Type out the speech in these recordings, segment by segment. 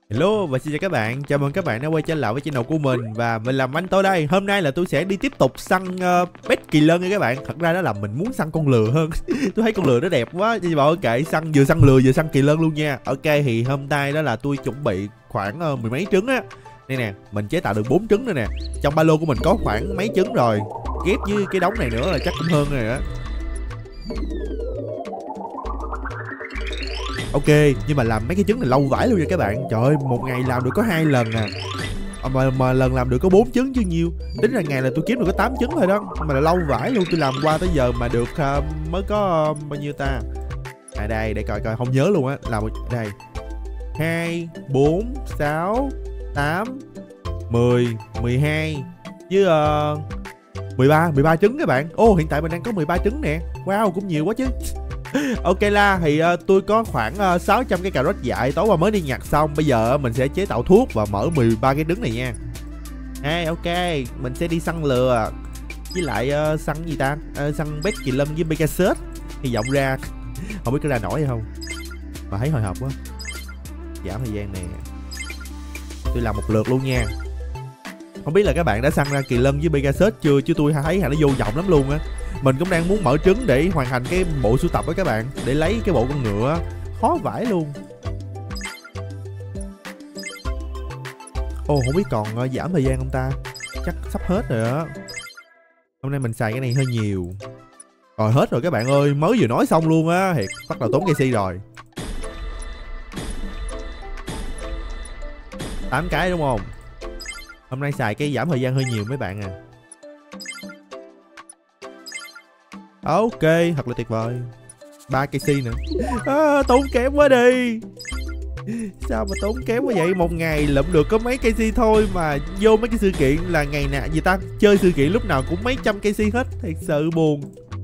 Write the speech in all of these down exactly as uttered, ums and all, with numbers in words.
Hello và xin chào các bạn, chào mừng các bạn đã quay trở lại với channel của mình. Và mình làm anh tôi đây. Hôm nay là tôi sẽ đi tiếp tục săn uh, pet kỳ lân nha các bạn. Thật ra đó là mình muốn săn con lừa hơn. Tôi thấy con lừa nó đẹp quá, nhưng mà ok, săn vừa săn lừa vừa săn kỳ lân luôn nha. Ok, thì hôm nay đó là tôi chuẩn bị khoảng uh, mười mấy trứng á. Đây nè, mình chế tạo được bốn trứng nữa nè. Trong ba lô của mình có khoảng mấy trứng rồi. Ghép với cái đống này nữa là chắc cũng hơn rồi đó. Ok, nhưng mà làm mấy cái trứng này lâu vãi luôn nha các bạn. Trời ơi, một ngày làm được có hai lần à. Mà, mà lần làm được có bốn trứng chứ nhiêu. Tính ra ngày là tôi kiếm được có tám trứng thôi đó. Mà là lâu vãi luôn, tôi làm qua tới giờ mà được uh, mới có uh, bao nhiêu ta. À đây, để coi coi, không nhớ luôn á. Làm đây hai, bốn, sáu, tám, mười, mười hai với uh, mười ba, mười ba trứng các bạn. Ô, hiện tại mình đang có mười ba trứng nè. Wow, cũng nhiều quá chứ. Ok la, thì uh, tôi có khoảng uh, sáu trăm cái cà rốt dại tối qua mới đi nhặt xong. Bây giờ uh, mình sẽ chế tạo thuốc và mở mười ba cái trứng này nha. Hey, ok, mình sẽ đi săn lừa. Với lại uh, săn gì ta? Uh, săn pet kỳ lân với Pegasus. Hy vọng ra. Không biết có ra nổi hay không. Mà thấy hồi hộp quá. Giảm thời gian nè. Tôi làm một lượt luôn nha. Không biết là các bạn đã săn ra kỳ lân với Pegasus chưa, chứ tôi thấy nó vô vọng lắm luôn á. Mình cũng đang muốn mở trứng để hoàn thành cái bộ sưu tập đó các bạn, để lấy cái bộ con ngựa. Khó vãi luôn. Ồ, không biết còn uh, giảm thời gian không ta. Chắc sắp hết rồi á. Hôm nay mình xài cái này hơi nhiều. Rồi hết rồi các bạn ơi, mới vừa nói xong luôn á. Thiệt, bắt đầu tốn cây si rồi. Tám cái đúng không? Hôm nay xài cái giảm thời gian hơi nhiều mấy bạn à. Ok, thật là tuyệt vời. Ba cây si nữa. À, tốn kém quá đi. Sao mà tốn kém quá vậy? Một ngày lượm được có mấy cây si thôi. Mà vô mấy cái sự kiện là ngày nào gì ta, chơi sự kiện lúc nào cũng mấy trăm cây si hết. Thật sự buồn.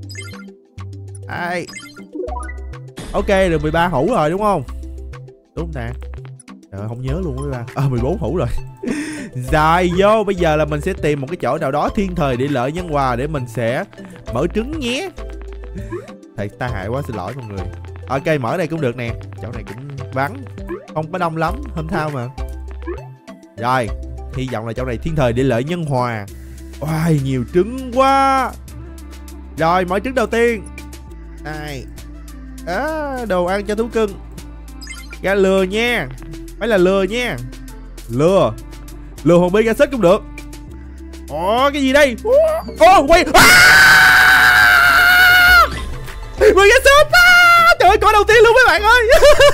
Ai. Ok, được mười ba hũ rồi đúng không? Đúng không ta? Trời, không nhớ luôn á. À, mười bốn hũ rồi. Rồi vô, bây giờ là mình sẽ tìm một cái chỗ nào đó thiên thời địa lợi nhân hòa để mình sẽ mở trứng nhé. Thầy ta hại quá, xin lỗi mọi người. Ok, mở đây cũng được nè. Chỗ này cũng vắng, không có đông lắm, hôm thao mà. Rồi, hy vọng là chỗ này thiên thời địa lợi nhân hòa. Oai, nhiều trứng quá. Rồi, mở trứng đầu tiên. Đây. À, đồ ăn cho thú cưng. Ra lừa nha. Phải là lừa nha. Lừa. Lừa hồn Pegasus cũng được. Ồ, cái gì đây? Ô, quay. Pegasus. Trời ơi, có đầu tiên luôn mấy bạn ơi.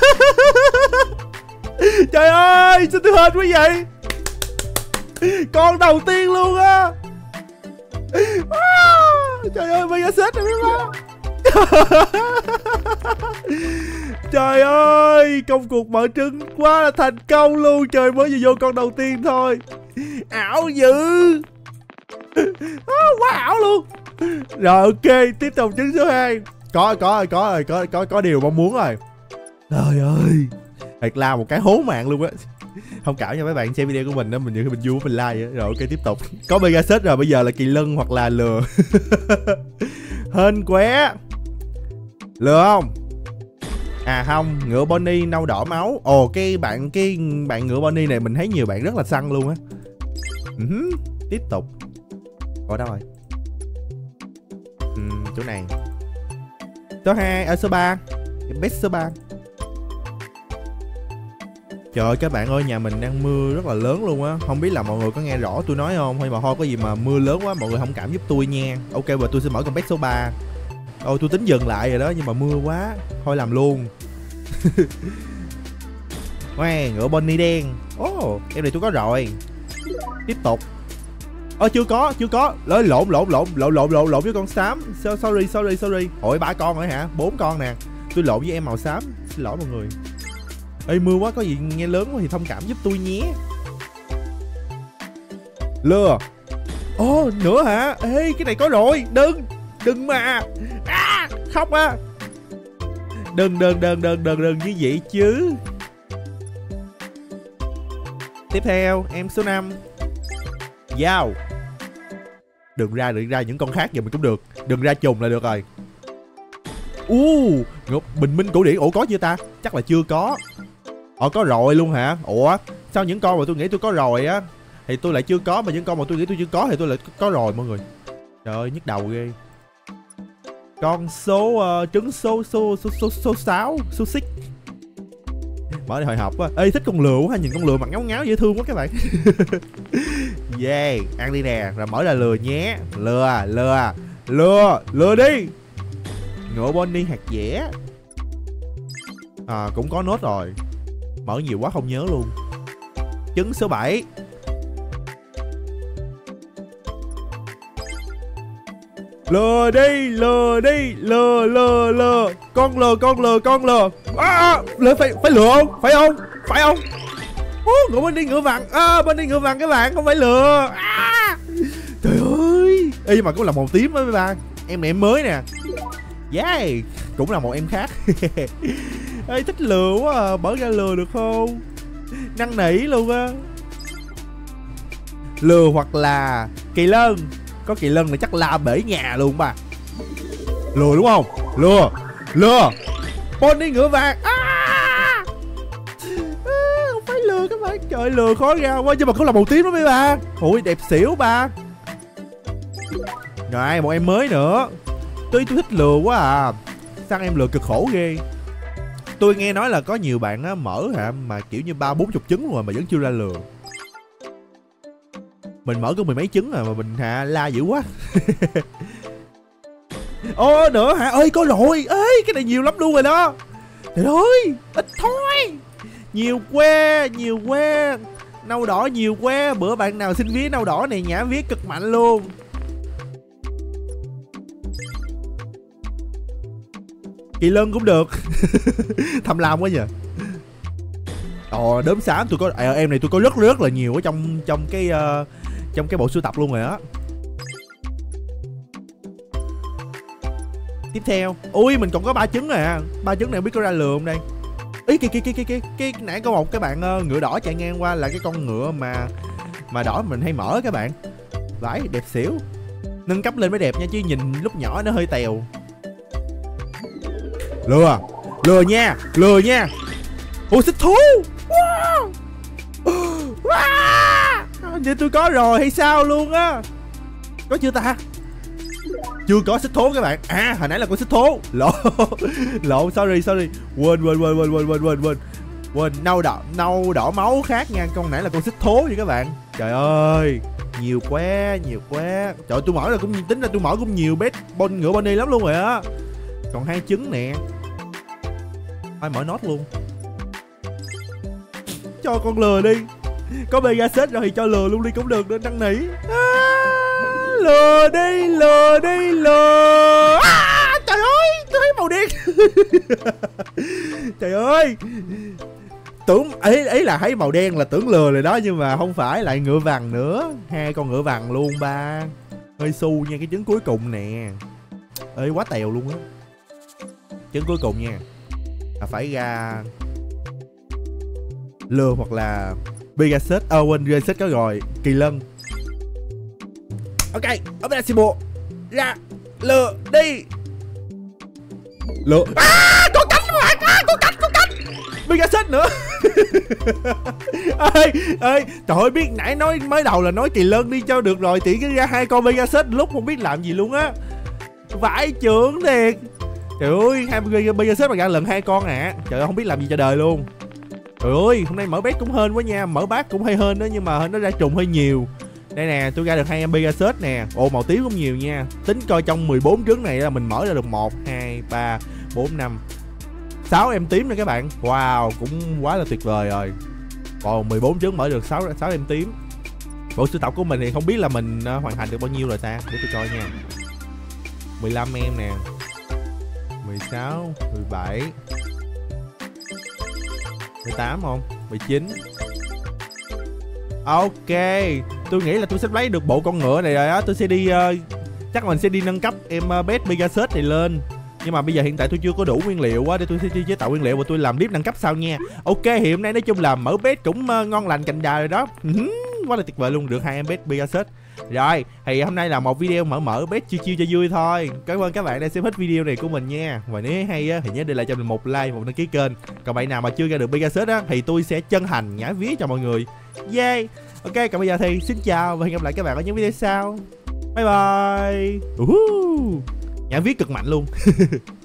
Trời ơi, sao tôi hên quá vậy? Con đầu tiên luôn á. Trời ơi, Pegasus này mấy bạn. Trời ơi, công cuộc mở trứng quá là thành công luôn. Trời, mới vừa vô con đầu tiên thôi. Ảo dữ. À, quá ảo luôn. Rồi ok, tiếp tục trứng số hai. Có có có rồi, có có có điều mong muốn rồi. Trời ơi, thật là một cái hố mạng luôn á. Thông cảm cho mấy bạn xem video của mình đó, mình nhiều khi mình vui mình like á. Rồi ok, tiếp tục. Có Pegasus rồi, bây giờ là kỳ lân hoặc là lừa. Hên quá. Lừa không? À không, ngựa Bonnie nâu đỏ máu. Ồ, cái bạn cái bạn ngựa Bonnie này mình thấy nhiều bạn rất là săn luôn á. uh-huh. Tiếp tục. Ở đâu rồi? uhm, Chỗ này. Số hai, ở số ba. Best số ba. Trời ơi các bạn ơi, nhà mình đang mưa rất là lớn luôn á. Không biết là mọi người có nghe rõ tôi nói không? Hay mà thôi có gì mà mưa lớn quá mọi người thông cảm giúp tôi nha. Ok, và tôi sẽ mở con best số ba. Ôi, tôi tính dừng lại rồi đó, nhưng mà mưa quá, thôi làm luôn. Wow, ngựa Bonnie đen. Ồ, oh, em này tôi có rồi. Tiếp tục. Ơ, chưa có, chưa có. Lỗi lộn lộn lộn lộn lộn lộn lộn với con xám. Sorry, sorry, sorry. Ôi, ba con rồi hả? Bốn con nè. Tôi lộn với em màu xám. Xin lỗi mọi người. Ê, mưa quá, có gì nghe lớn quá thì thông cảm giúp tôi nhé. Lừa. Ồ, oh, nữa hả? Ê, cái này có rồi. Đừng. Đừng mà. À, khóc á. Đừng đừng đừng đừng đừng đừng như vậy chứ. Tiếp theo em số năm. Dao. Đừng ra đừng ra những con khác giờ mình cũng được. Đừng ra trùng là được rồi. U uh, bình minh cổ điển. Ủa có chưa ta? Chắc là chưa có. Ồ có rồi luôn hả? Ủa sao những con mà tôi nghĩ tôi có rồi á thì tôi lại chưa có, mà những con mà tôi nghĩ tôi chưa có thì tôi lại có rồi mọi người. Trời ơi nhức đầu ghê. Con số uh, trứng số số số số số sáu số xích. Mở đi hồi hộp quá. Ê thích con lừa quá, nhìn con lừa mặt ngáo ngáo dễ thương quá các bạn. Yeah, ăn đi nè, rồi mở ra lừa nhé. Lừa, lừa, lừa, lừa đi. Ngựa Bonnie hạt dẻ. À cũng có nốt rồi. Mở nhiều quá không nhớ luôn. Trứng số bảy. Lừa đi, lừa đi, lừa lừa lừa. Con lừa, con lừa, con lừa. À, lừa phải phải lừa không? Phải không? Phải không? Ô, ngựa Bonnie ngựa vàng. À, Bonnie ngựa vàng các bạn, không phải lừa. À, trời ơi. Ê mà cũng là màu tím đó mấy bạn. Em này em mới nè. Yeah, cũng là một em khác. Ê thích lừa quá à, mở ra lừa được không? Năn nỉ luôn á. Lừa hoặc là kỳ lân. Có kỳ lân này chắc la bể nhà luôn ba. Lừa đúng không? Lừa, lừa. Bonnie ngựa vàng. À! À, không phải lừa các bạn. Trời lừa khó ra quá, nhưng mà cũng là màu tím đó mấy ba. Ui đẹp xỉu ba. Rồi một em mới nữa. Tôi tôi thích lừa quá à. Sao em lừa cực khổ ghê. Tôi nghe nói là có nhiều bạn á mở hả mà kiểu như ba bốn chục trứng rồi mà vẫn chưa ra lừa. Mình mở có mười mấy trứng rồi mà mình hả la dữ quá. Ô nữa hả? Ơi có rồi. Ê cái này nhiều lắm luôn rồi đó. Trời ơi ít thôi. Nhiều quá, nhiều quá. Nâu đỏ nhiều quá. Bữa bạn nào xin vía nâu đỏ này nhả vía cực mạnh luôn. Kỳ lân cũng được. Tham lam quá nhờ. Ồ đốm xám tôi có à, em này tôi có rất rất là nhiều ở trong trong cái uh, trong cái bộ sưu tập luôn rồi á. Tiếp theo, ui mình còn có ba trứng à. Ba trứng này không biết có ra lừa không đây. Ý kìa kìa kìa kìa cái nãy có một cái bạn uh, ngựa đỏ chạy ngang qua là cái con ngựa mà mà đỏ mình hay mở các bạn. Vãi đẹp xỉu. Nâng cấp lên mới đẹp nha chứ nhìn lúc nhỏ nó hơi tèo. Lừa, lừa nha, lừa nha. Ủa xích thú. Wow. Wow. Vậy tôi có rồi hay sao luôn á. Có chưa ta? Chưa có xích thố các bạn. À hồi nãy là con xích thố. Lộn. Lộn sorry sorry. Quên quên quên quên quên quên quên quên. Quên nâu đỏ nâu đỏ máu khác nha. Con nãy là con xích thố vậy các bạn. Trời ơi. Nhiều quá, nhiều quá. Trời ơi, tôi mở ra cũng tính ra tôi mở cũng nhiều bét bon ngựa Bonnie lắm luôn rồi á. Còn hai trứng nè. Ai mở nốt luôn. Cho con lừa đi. Có Pegasus rồi thì cho lừa luôn đi cũng được nữa năn nỉ. À, lừa đi, lừa đi, lừa. À, trời ơi, tôi thấy màu đen. Trời ơi. Tưởng ấy ấy là thấy màu đen là tưởng lừa rồi đó, nhưng mà không phải, lại ngựa vàng nữa. Hai con ngựa vàng luôn ba. Hơi xu nha, cái trứng cuối cùng nè. Ê quá tèo luôn á. Trứng cuối cùng nha. À, phải ra lừa hoặc là Pegasus. Ờ quên Pegasus có rồi. Kỳ lân. Ok, Impossible. Ra lừa đi. Lừa. À, có cánh các bạn. À, có cánh, có cánh. Pegasus nữa. Ê, ê, trời ơi biết nãy nói mới đầu là nói kỳ lân đi cho được rồi, tiện cái ra hai con Pegasus lúc không biết làm gì luôn á. Vãi trưởng thiệt. Trời ơi, hai Pegasus mà ra lần hai con à. Trời ơi không biết làm gì cho đời luôn. Trời ơi, hôm nay mở bét cũng hên quá nha, mở bát cũng hay hên đó, nhưng mà nó ra trùng hơi nhiều. Đây nè, tôi ra được hai em Pegasus nè. Ồ màu tím cũng nhiều nha. Tính coi trong mười bốn trứng này là mình mở ra được một, hai, ba, bốn, năm, sáu em tím nè các bạn. Wow, cũng quá là tuyệt vời rồi. Còn mười bốn trứng mở được sáu sáu em tím. Bộ sưu tập của mình thì không biết là mình uh, hoàn thành được bao nhiêu rồi ta. Để tôi coi nha. mười lăm em nè. mười sáu, mười bảy, mười tám không? mười chín. Ok, tôi nghĩ là tôi sẽ lấy được bộ con ngựa này rồi á. Tôi sẽ đi uh, chắc mình sẽ đi nâng cấp em uh, Pet Pegasus này lên. Nhưng mà bây giờ hiện tại tôi chưa có đủ nguyên liệu quá, để tôi sẽ đi chế tạo nguyên liệu và tôi làm clip nâng cấp sau nha. Ok, thì hôm nay nói chung là mở Pet cũng uh, ngon lành cành đà rồi đó. Quá là tuyệt vời luôn, được hai em Pet Pegasus. Rồi thì hôm nay là một video mở mở bét chiêu chiêu cho vui thôi. Cảm ơn các bạn đã xem hết video này của mình nha. Và nếu hay á, thì nhớ để lại cho mình một like, một đăng ký kênh. Còn bạn nào mà chưa ra được Pegasus á thì tôi sẽ chân thành nhả ví cho mọi người. Yeah. Ok, còn bây giờ thì xin chào và hẹn gặp lại các bạn ở những video sau. Bye bye. Uh-huh. Nhả viết cực mạnh luôn.